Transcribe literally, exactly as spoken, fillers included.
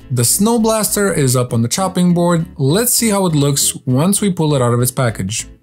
The Snow Blaster is up on the chopping board. Let's see how it looks once we pull it out of its package.